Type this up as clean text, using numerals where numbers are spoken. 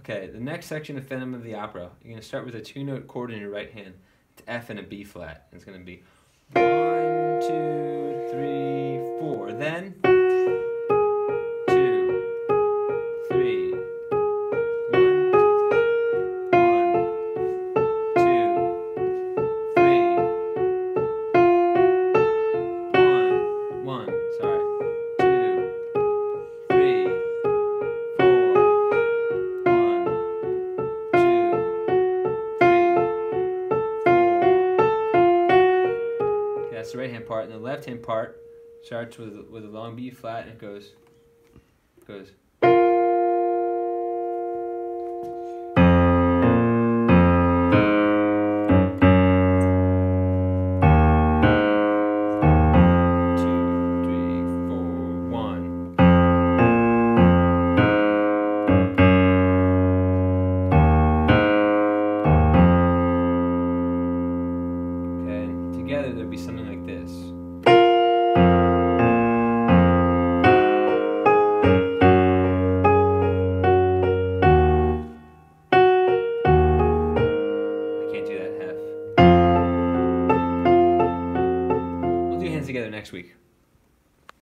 Okay, the next section of Phantom of the Opera, you're going to start with a 2-note chord in your right hand. It's F and a B flat. It's going to be 1, 2, 3, 4. Then 2, 3, 1, 2, 3, 1, sorry, 2, 3, 4, 1, 2, 3, 4. Okay, that's the right hand part, and the left hand part starts with a long B flat, and it goes. Together there'd be something like this. I can't do that half. We'll do hands together next week.